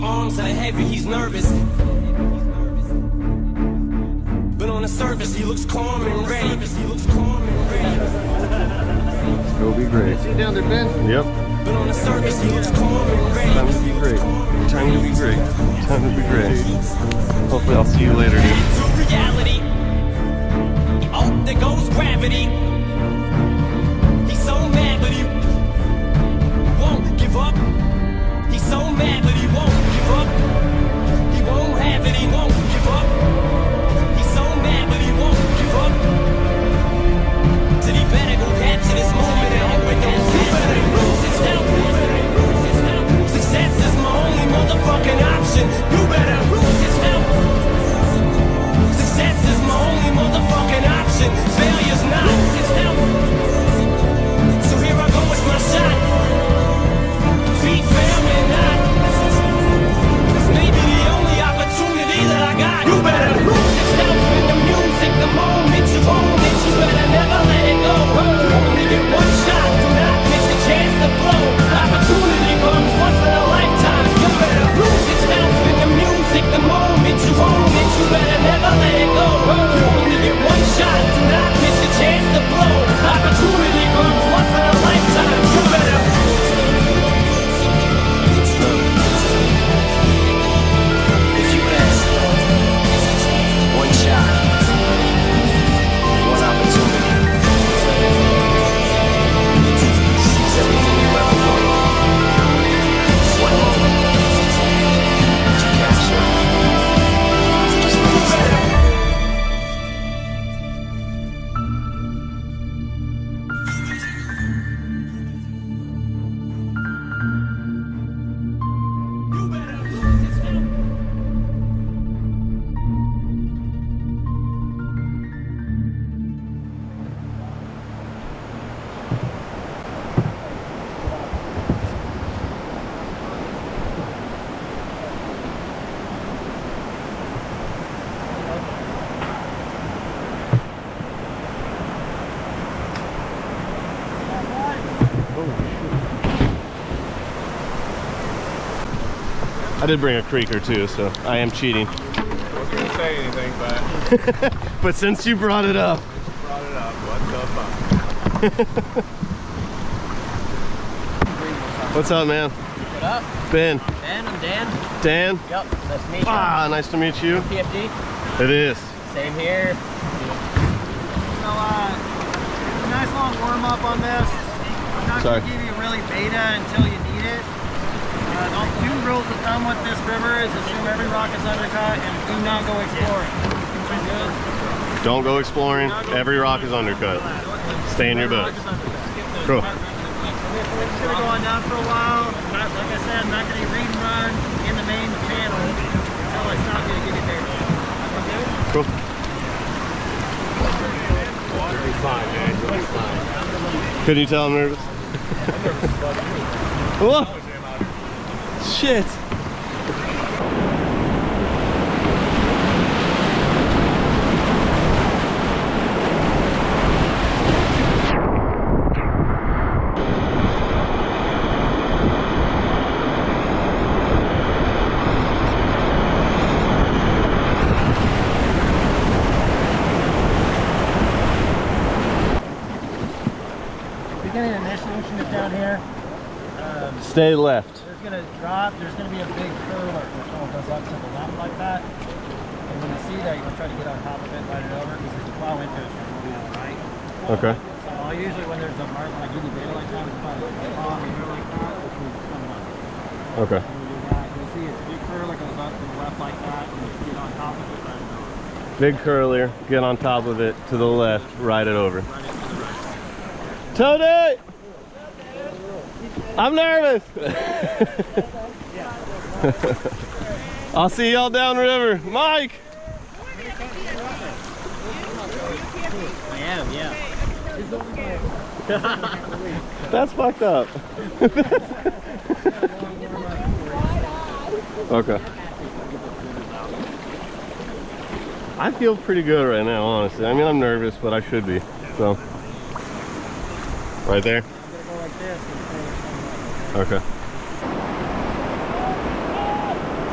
arms are heavy, he's nervous. But on the surface, he looks calm and ready. It'll be great. See you down there, Ben? Yep. But on the surface, he looks calm and ready. Time to be great. Time to be great. Time to be great. Hopefully I'll see you later, dude. To reality. Oh, there goes gravity. He's so mad, but he won't give up. He's so mad, but he won't give up. He won't have it, he won't give up. He's so mad, but he won't give up. Till he better go capture this moment and hope it don't lose itself. Success is my only motherfucking option. You better lose yourself. Success is my only motherfucking option. Failure's not itself. So here I go, it's my shot. Feet fail me not. This may be the only opportunity that I got. You better lose yourself in the music. The moment you own it, you better never let it go. You only get one shot, do not miss the chance to blow. Opportunity comes once in a lifetime. You better lose yourself in the music. The moment you own it, you better never let it go. You only get one shot, do not miss the chance to blow. Opportunity comes once in a lifetime. You better. If you ask, one shot, one opportunity. Seize everything you ever wanted. One moment to capture. Just lose that. I did bring a creaker too, so I am cheating. I wasn't gonna say anything, but But since you brought it up. what the fuck? What's up, man? What up? Ben. Ben, I'm Dan. Dan? Yep, nice to meet you. Ah, nice to meet you. PFD? It is. Same here. So, a nice long warm up on this. I'm not Sorry. going to give you really beta until you need it. The two rules of thumb with this river is assume every rock is undercut and do not go exploring. Sound good? Don't go exploring. Every rock is undercut. Stay in your boat. Cool. We're just going to go on down for a while. Like I said, I'm not going to read and run in the main channel until I stop you to give you data. Cool. You'll be fine, man. You'll be fine. Couldn't you tell I'm nervous? Whoa! Shit! Beginning of this ocean is down here. Stay left. There's going to drop, there's going to be a big curler which all goes up to the left like that. And when you see that, you're going to try to get on top of it, ride it over, because if you plow into it, it's going to be on the right. Okay. So I'll usually, when there's a mark, when I give you data like that, it's probably like on here like that, which means it's coming up. Okay. And when you do that, you'll see it's a big curler goes up to the left like that, and you get on top of it, ride it over. Big curler, get on top of it, to the left, ride it over. Ride it to the right. Tony! I'm nervous! I'll see y'all downriver. Mike! I am, yeah. That's fucked up. Okay. I feel pretty good right now, honestly. I mean, I'm nervous, but I should be. So, right there. I'm gonna go like this. Okay.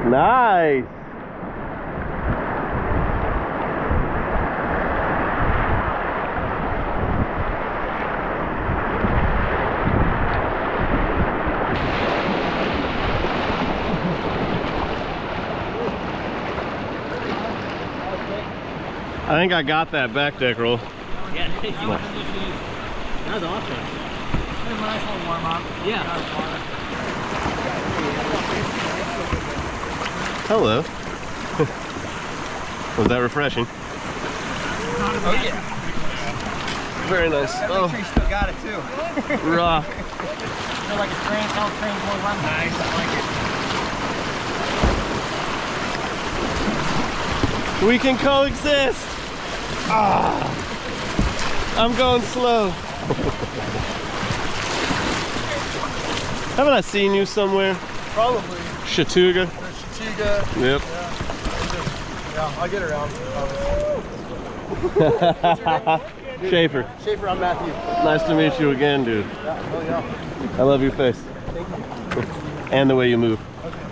Nice. I think I got that back deck roll. Yeah, that was awesome. A nice little warm up. Yeah. Hello. Was that refreshing? Oh yeah. Very nice. Oh, You still got it too. raw. Feel like a train, how trains will run. Nice, I like it. We can coexist. Ah, I'm going slow. Haven't I seen you somewhere? Probably. Chattooga? Chattooga. Yep. Yeah, I'll get around. Schaefer. Schaefer, I'm Matthew. Nice to meet you again, dude. Yeah, oh yeah. I love your face. Thank you. And the way you move.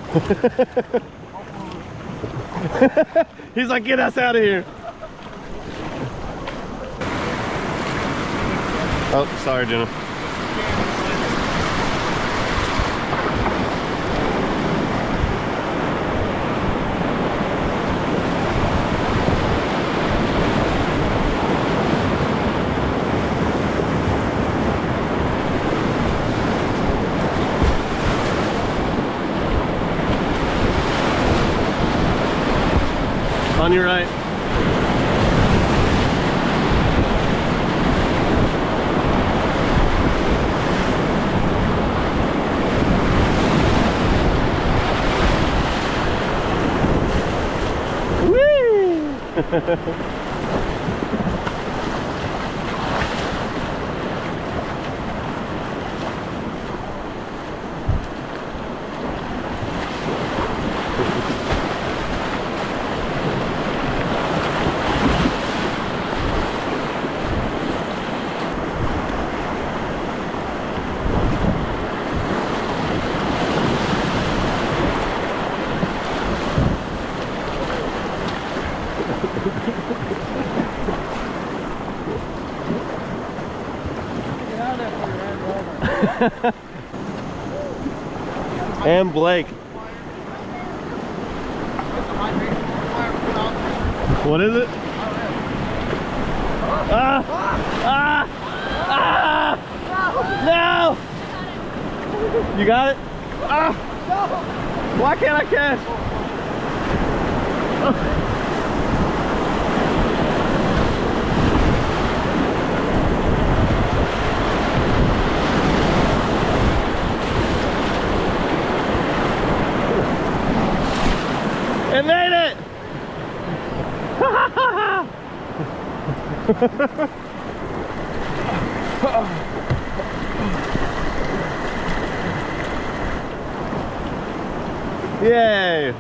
He's like, get us out of here. Oh, sorry, Jenna. On your right. Whee! And Blake. What is it? Ah! Ah! Ah! No! You got it? Ah! Why can't I catch? It made it! Yay!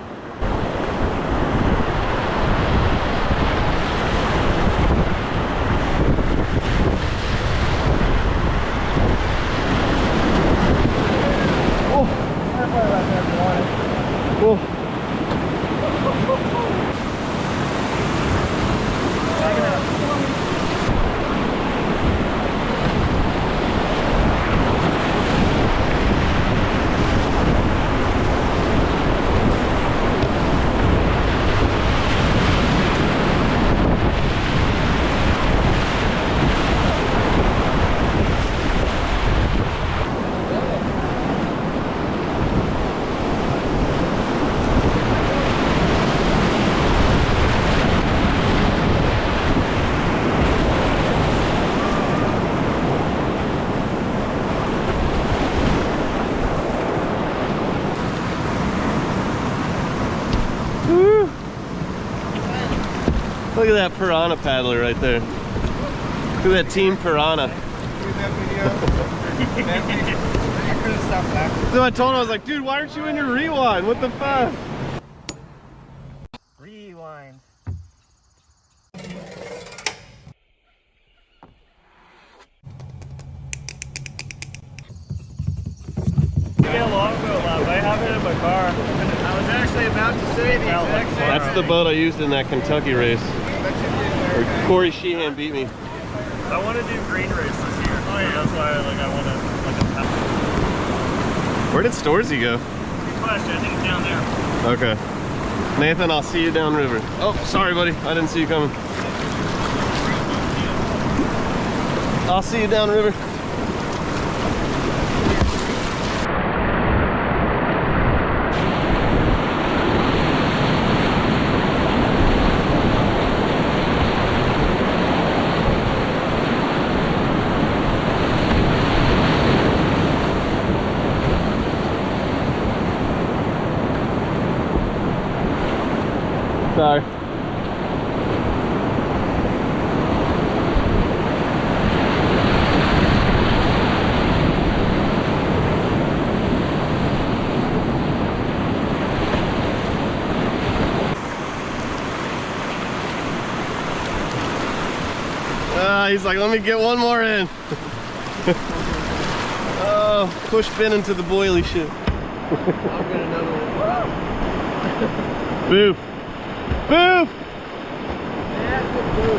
Oh! Cool. Look at that piranha paddler right there. Look at that team piranha. So I told him, I was like, dude, why aren't you in your rewind? What the fuck? Rewind. Get a longboat lap. I have it in my car. How was actually about to say the exact same. That's the boat I used in that Kentucky race. Where Corey Sheehan beat me. I want to do green race this year. Oh yeah, that's why I want to Where did Storzy go? Good question. I think it's down there. Okay. Nathan, I'll see you downriver. Oh, sorry, buddy. I didn't see you coming. I'll see you downriver. Sorry. He's like, let me get one more in. Oh, push Finn into the boilie shit. I'll get another one. Boof. Boof! That's the food.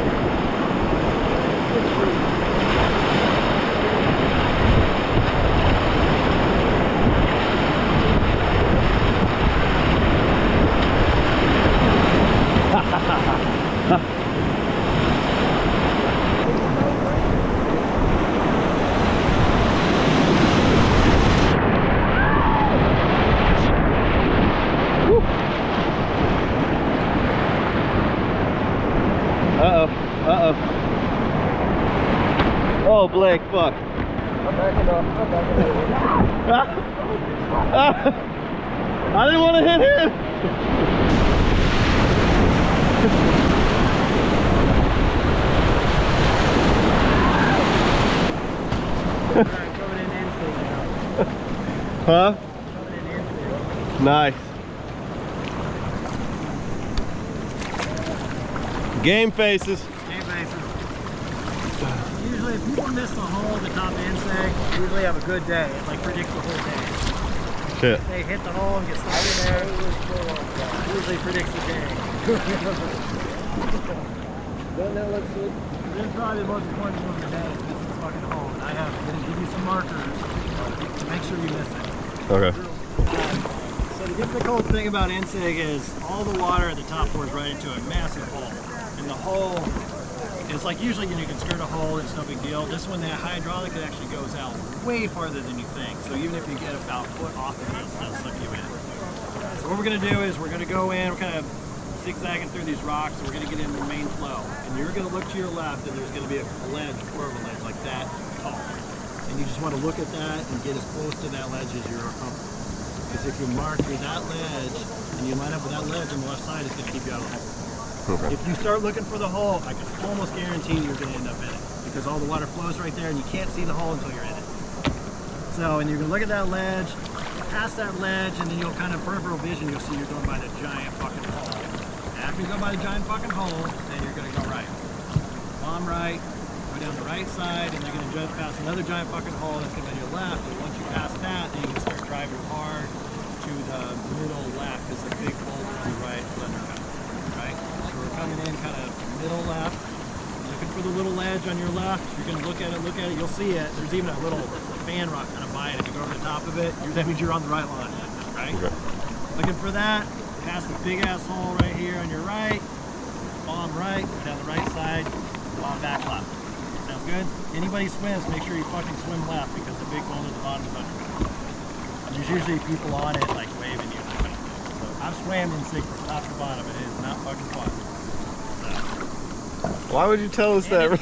Oh, Blake, fuck. I'm backing up. I'm backing up. I didn't want to hit him. Coming in instinct now. Huh? Coming in instinct. Nice. Game faces. Game faces. Usually, if people miss the hole at the top end seg, usually have a good day. It like predicts the whole day. Shit. If they hit the hole and get stuck in there, it usually predicts the day. This is probably the most important one of the day. Is missing this fucking hole. And I'm going to give you some markers to make sure you miss it. Okay. So the difficult thing about NSIG is all the water at the top pours right into a massive hole. And the hole is like, usually you can skirt a hole, it's no big deal. This one, the hydraulic, it actually goes out way farther than you think. So even if you get about a foot off of it, it'll suck you in. So what we're going to do is we're going to go in, we're kind of zigzagging through these rocks, and we're going to get into the main flow. And you're going to look to your left, and there's going to be a ledge, or a ledge like that tall. And you just want to look at that and get as close to that ledge as you're comfortable. Because if you mark with that ledge, and you line up with that ledge on the left side, it's going to keep you out of the hole. Okay. If you start looking for the hole, I can almost guarantee you're going to end up in it. Because all the water flows right there, and you can't see the hole until you're in it. So, and you're going to look at that ledge, past that ledge, and then you'll kind of peripheral vision, you'll see you're going by the giant fucking hole. After you go by the giant fucking hole, then you're going to go right. Bomb right, go down the right side, and you're going to jump past another giant fucking hole that's going to be on your left. And once you pass that, then you can start driving hard to the middle left, because the big boulder on the right is undercut. Right? So we're coming in kind of middle left, looking for the little ledge on your left. You're going to look at it, you'll see it. There's even a little fan rock kind of by it. If you go over the top of it, that means you're on the right line, right? Okay. Looking for that, past the big ass hole right here on your right, bomb right, go down the right side, bomb back left. Sounds good? Anybody swims, make sure you fucking swim left, because the big boulder at the bottom is undercut. There's usually people on it like waving you. So I've swam in SIG from top to bottom, it is not fucking fun. Why would you tell us that?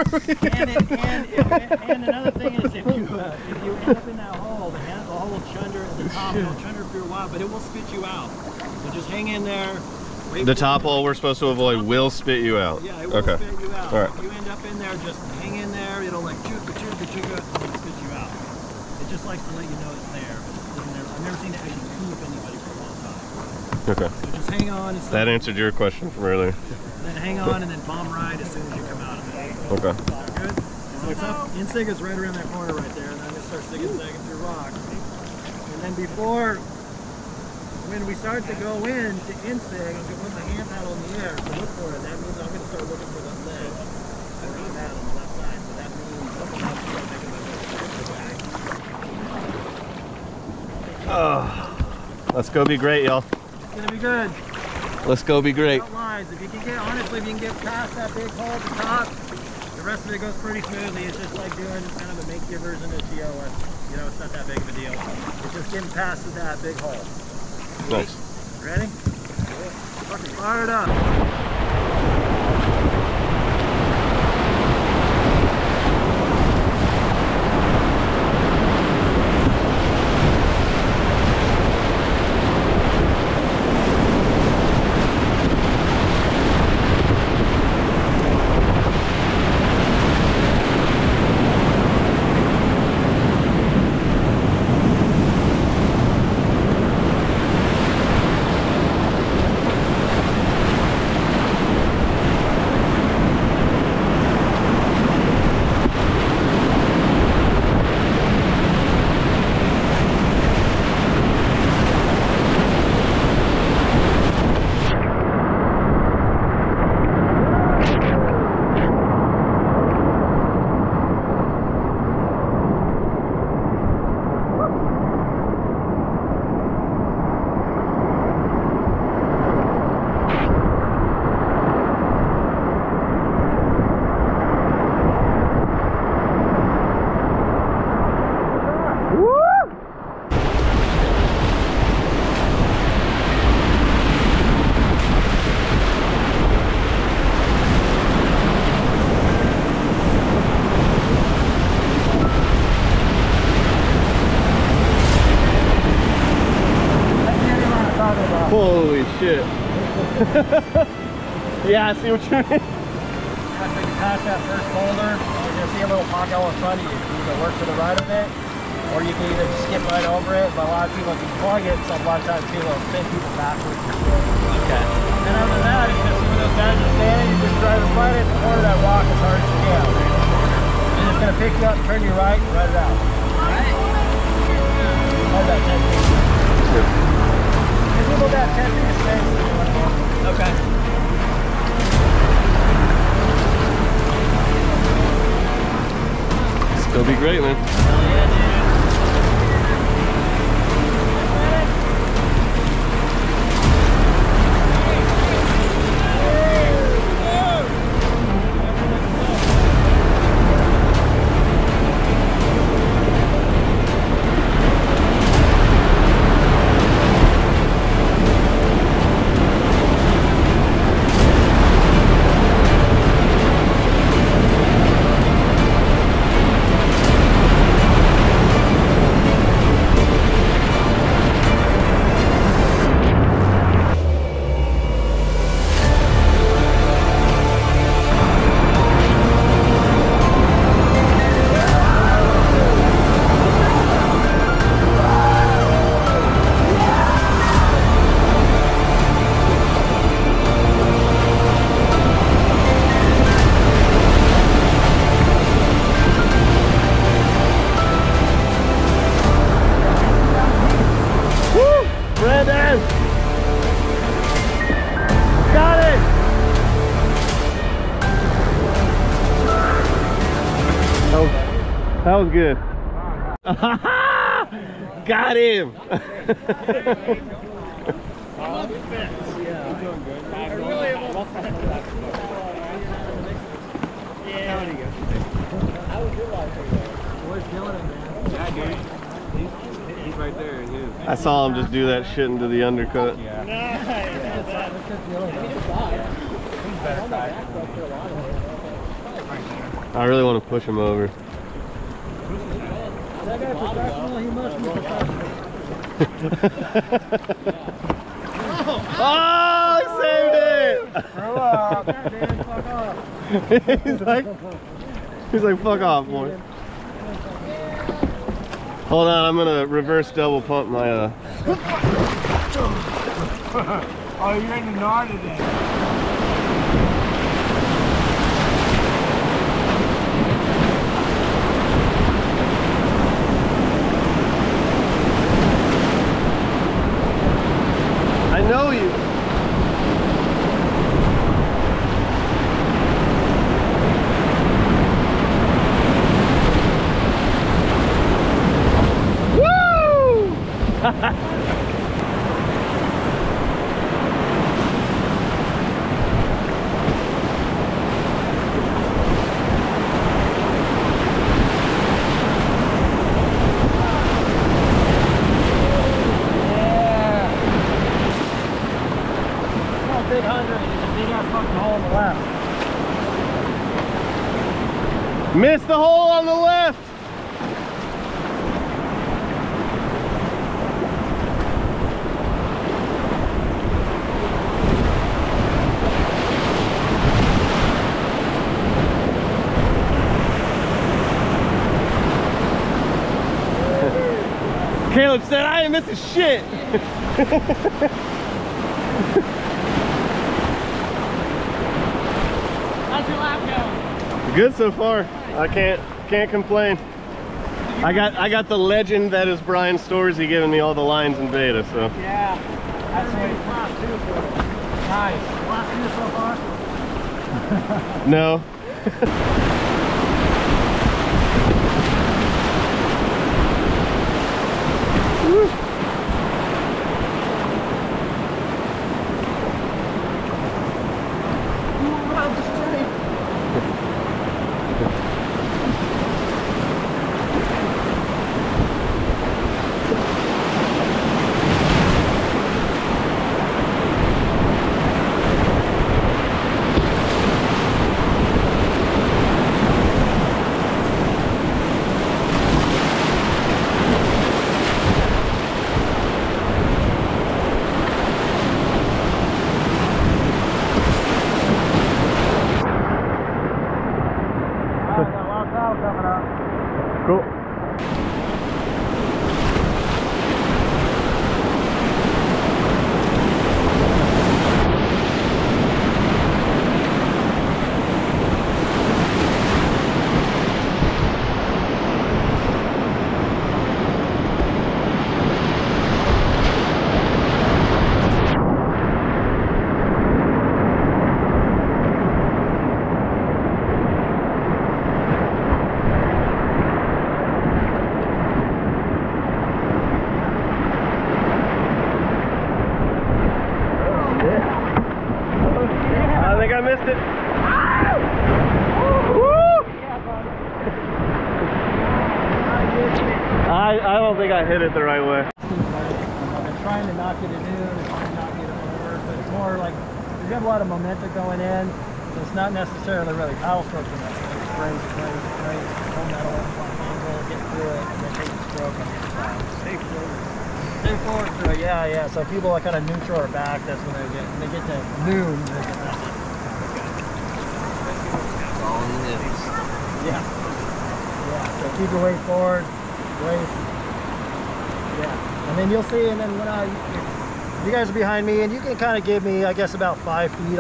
And another thing is, if you end up in that hole, the hole will chunder at the top, it'll chunder for a while, but it will spit you out. So just hang in there. The top hole we're supposed to avoid will spit you out. Yeah, it will spit you out. All right. If you end up in there, just hang in there. It'll like chuka, and it'll spit you out. It just likes to let you know it's there. But I've never seen it actually coop anybody for a long time. Okay. So just hang on. That answered your question from earlier. Then hang on and then bomb right as soon as you come out of it. Okay. Good? So it's up, NSIG is right around that corner right there, and then I'm going to start zigzagging through rock. And then before when we start to go in to insig, I'm going to put my hand paddle in the air to look for it. That means I'm going to start looking for that ledge. I run that on the left side, so that means something else is going to make Oh, let's go be great, y'all. It's going to be good. Let's go be great. Lines. If you can get, honestly, if you can get past that big hole at the top, the rest of it goes pretty smoothly. It's just like doing kind of a make-your version of Geo. You know, it's not that big of a deal. It's just getting past that big hole. Nice. Ready? Fucking fire it up. Holy shit. Yeah, I see what you mean. After you pass that first boulder, you're going to see a little pocket in front of you. You can either work to the right of it, or you can either skip right over it. But a lot of people, if you plug it, so a lot of times too, they'll spin people backwards. Okay. And other than that, it's just when those guys are standing, you just drive right at the corner of that rock as hard as you can. And it's going to pick you up, turn you right, and ride it out. Right? Hold that 10 feet. Sure. If you go that 10 feet of space, Okay. Still be great, man. Hell yeah, dude. That was good. Got him. He's right there in his. I saw him just do that shit into the undercut. I really want to push him over. That guy's professional, he must be professional. Oh, he saved it! Grow up, man, fuck off. he's like, fuck off, boy. Hold on, I'm gonna reverse double pump my Oh, you're in the knot today. off the hole on the left. Missed the hole on the left. Caleb said, I ain't missing shit. How's your lap going? Good so far. I can't complain. I got the legend that is Brian Storz giving me all the lines in beta, so. Yeah, that's the way it's class too. Nice. Last year so far? No. Cool. I missed it. I don't think I hit it the right way. I'm trying to knock it in noon, trying to knock it over, but it's more like you have a lot of momentum going in, so it's not necessarily really power stroke in that. It's straight, hold that angle, get through it, and then take the stroke on the other side. Stay forward through it, yeah. So people are kind of neutral or back, that's when they get to noon, they get that. Yeah. So keep your weight forward, yeah. And then you'll see, and then when you guys are behind me, and you can kind of give me, I guess, about 5 feet.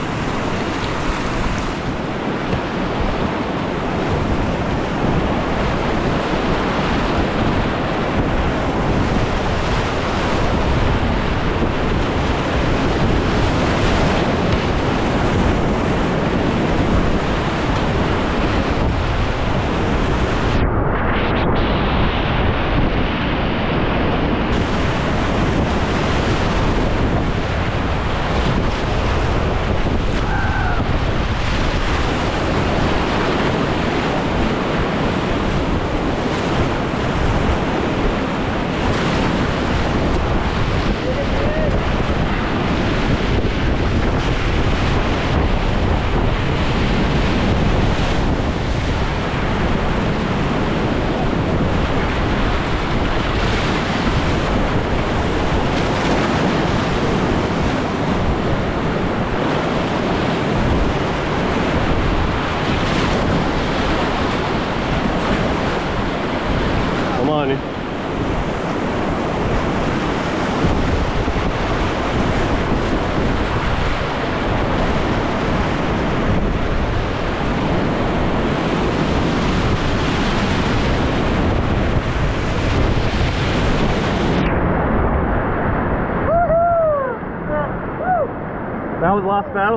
That was the last battle?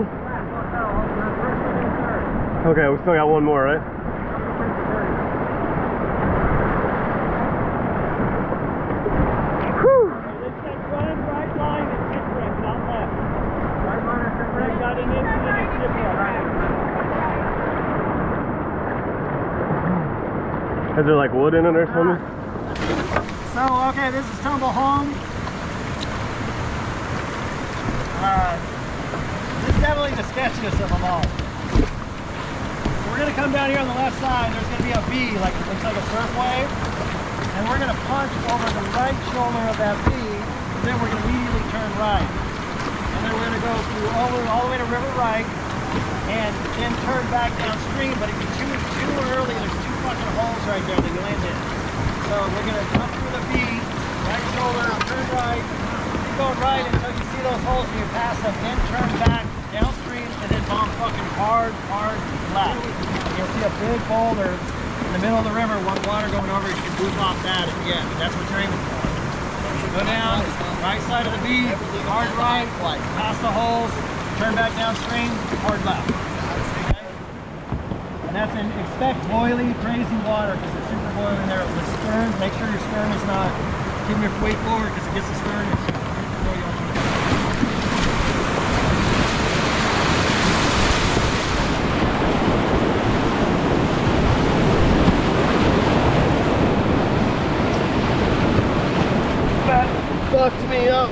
Okay, we still got one more, right? Whew. Right line and stick brake, not left. Right line and stick brake. Got an inch and a skip brake. Is there like wood in it or something? So, okay, this is tumble home. This definitely really the sketchiest of them all. So we're gonna come down here on the left side. There's gonna be a V, like it looks like a surf wave. And we're gonna punch over the right shoulder of that V, and then we're gonna immediately turn right. And then we're gonna go through all the way to river right, and then turn back downstream. But if you choose too early, there's 2 fucking holes right there that you land in. So we're gonna jump through the V, right shoulder, turn right, keep going right until you see those holes and you pass them, then turn back downstream and then bomb fucking hard left. You'll see a big boulder in the middle of the river, one water going over, you can move off that at the end, and that's what you're aiming for. Go down, right side of the V, hard right, pass the holes, turn back downstream, hard left. Okay? And that's in, expect boiling, crazy water, because it's super boiling there. The stern, make sure your stern is not giving your weight forward, because it gets the stern. That fucked me up.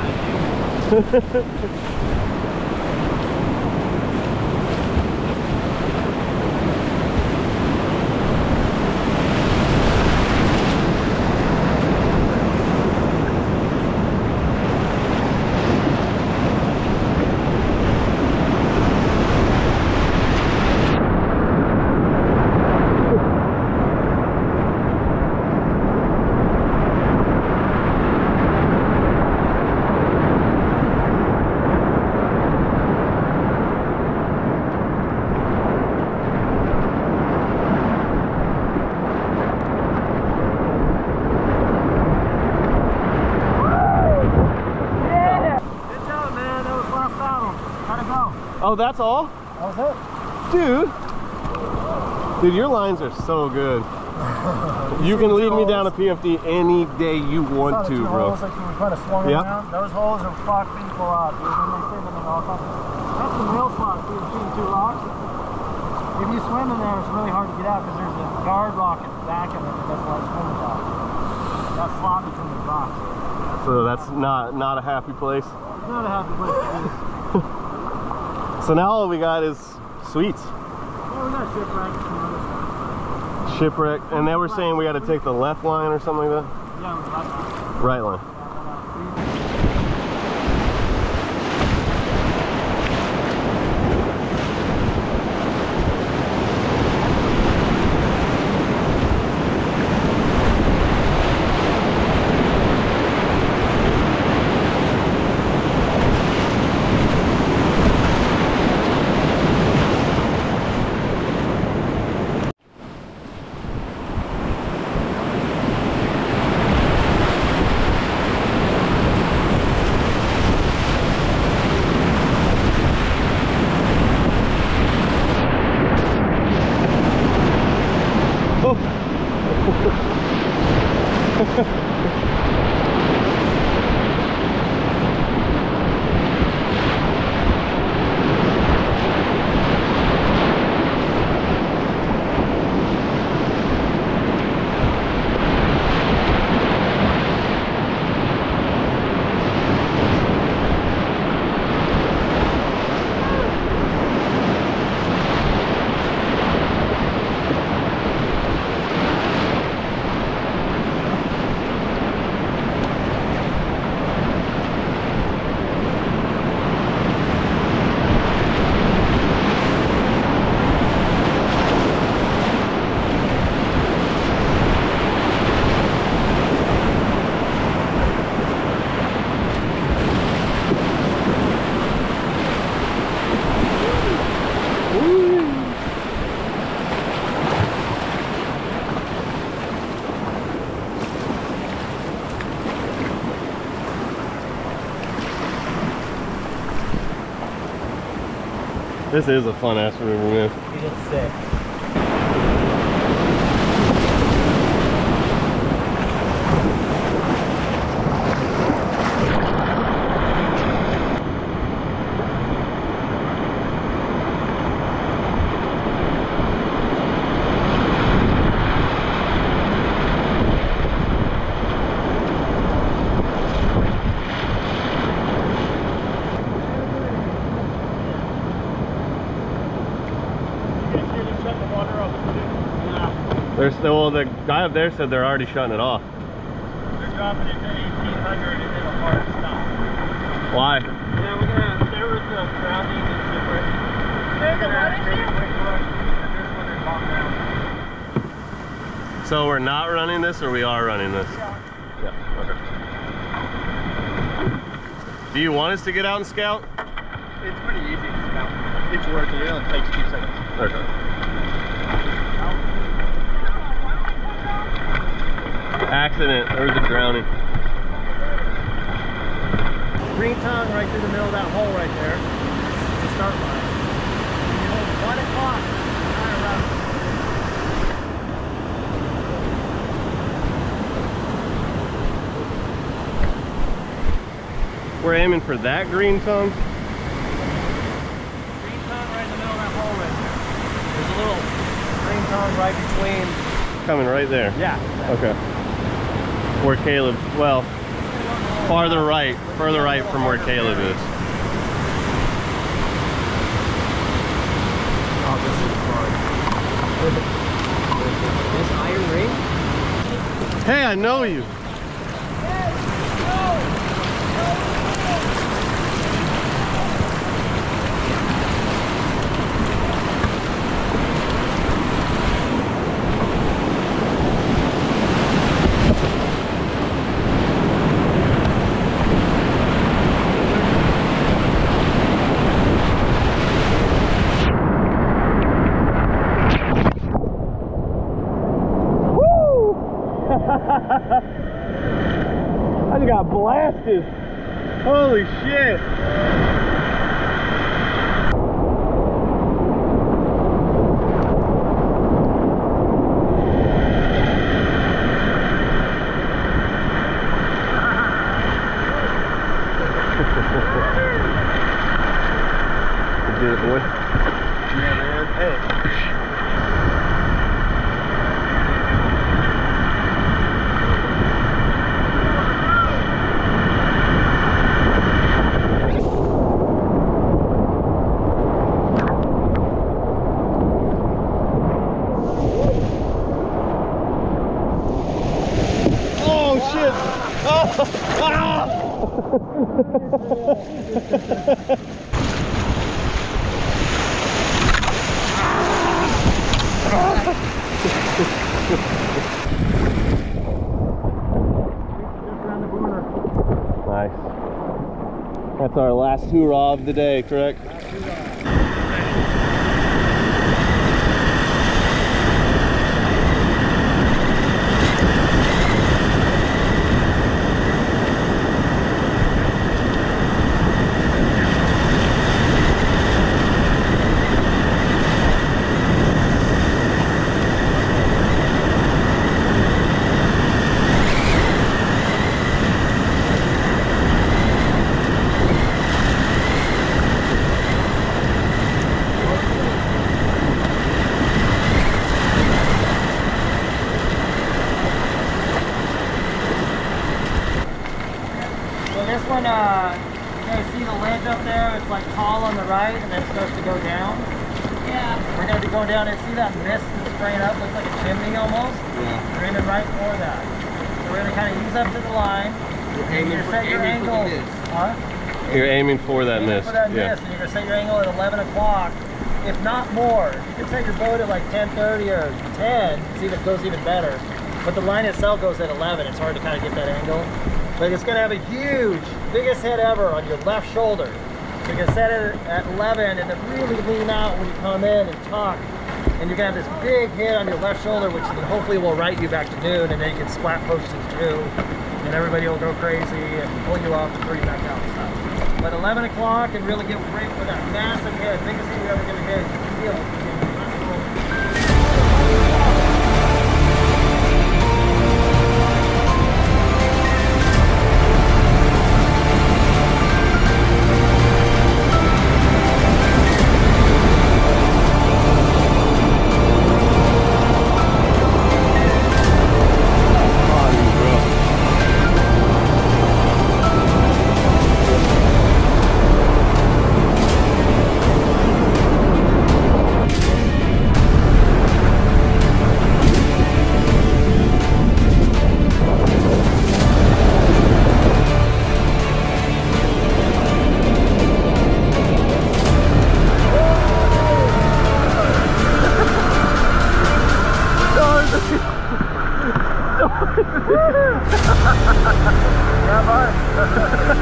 Oh, that's all? That was Dude! Dude, your lines are so good. You can lead me down a PFD any day you want to, bro. Holes, like we kind of swung around. Those holes are fucked people up, dude. When they say that they all come. That's the real spot between 2 rocks. If you swim in there, it's really hard to get out because there's a guard rock at the back of it that doesn't let swimmers out. That slot between the rocks. So that's not a happy place. It's not a happy place to be. So now all we got is sweets. Yeah, we got shipwreck. Shipwreck. And they were saying we got to take the left line or something like that? Yeah, it was Right line. This is a fun ass river, man. We did 6. Well, the guy up there said they're already shutting it off. They're dropping it to 1800 and it'll hard stop. Why? Yeah, there was a grounding that's different. There's a what issue? And this one is locked down. So we're not running this, or we are running this? Yeah. Okay. Do you want us to get out and scout? It's pretty easy to scout. It's working. It only takes 2 seconds. Okay. Accident. There was a drowning. Green tongue right through the middle of that hole right there. It's the start line. You hold 1 o'clock. We're aiming for that green tongue. Green tongue right in the middle of that hole right there. There's a little green tongue right between. Coming right there. Yeah. Okay. Where Caleb, well, further right from where Caleb is. Oh, this is fun. This iron ring? Hey, I know you. I just got blasted. Holy shit. You did it, boy. Yeah, man. Hey. Nice. That's our last hoorah of the day, correct? This one, you guys see the ledge up there? It's like tall on the right and then it starts to go down. Yeah. We're going to be going down and see that mist that's spraying up, looks like a chimney almost. Yeah. We're aiming right for that. So we're going to kind of ease up to the line. You're You're aiming going to for, set your aiming for angle. the mist. Huh? You're aiming for that Aiming mist. for that Yeah. mist. And you're going to set your angle at 11 o'clock, if not more. You can set your boat at like 10:30 or 10, see if it goes even better. But the line itself goes at 11. It's hard to kind of get that angle. But it's going to have a huge, biggest hit ever on your left shoulder. So you can set it at 11 and then really lean out when you come in and tuck. And you're going to have this big hit on your left shoulder, which then hopefully will right you back to noon, and then you can splat post it through. And everybody will go crazy and pull you off and throw you back out and stuff. But 11 o'clock and really get great for that massive hit. Biggest hit you're ever going to hit. You can feel it.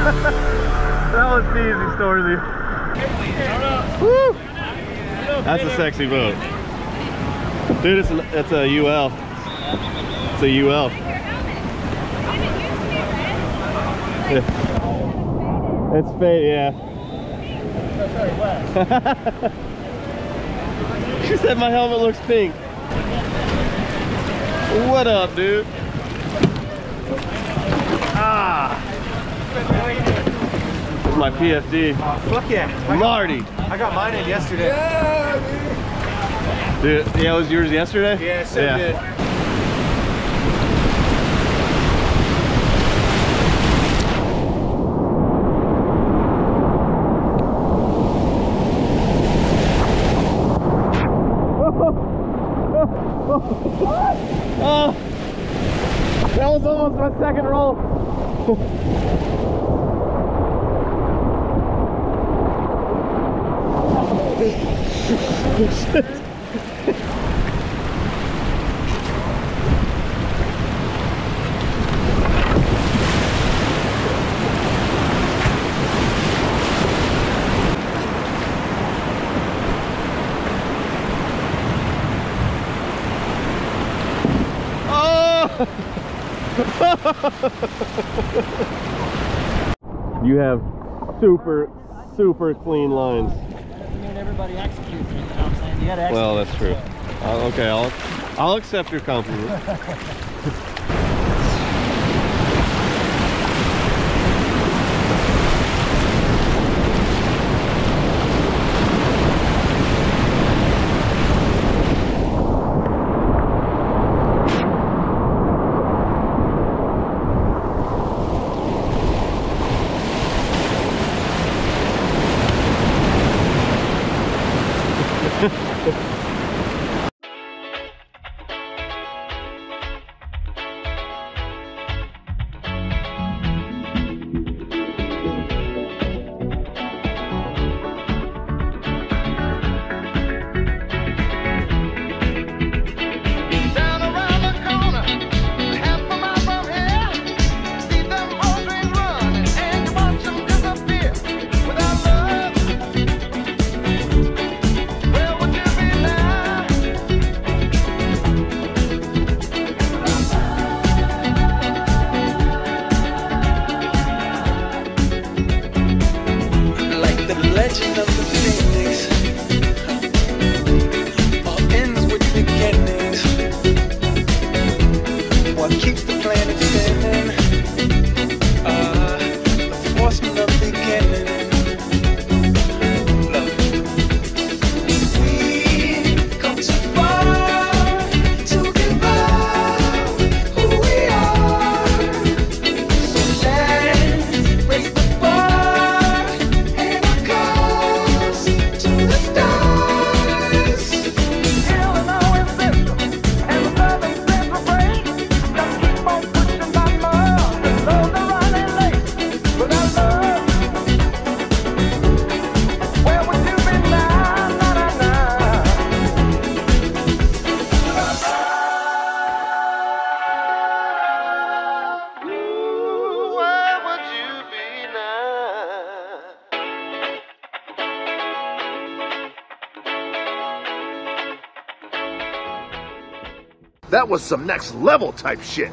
That was easy, Storzy. Woo! That's a sexy boat. Dude, it's a UL. It's a UL. Yeah. It's faded, yeah. She said my helmet looks pink. What up, dude? Ah! It's my PFD. Fuck yeah. Marty. I got mine in yesterday. Dude, yeah, was yours yesterday? Yeah, so good. Oh, that was almost my second roll. You have super clean lines. Doesn't mean everybody executes it, you know what I'm saying? You gotta execute. Well, that's true. Okay, I'll accept your compliment. That was some next level type shit.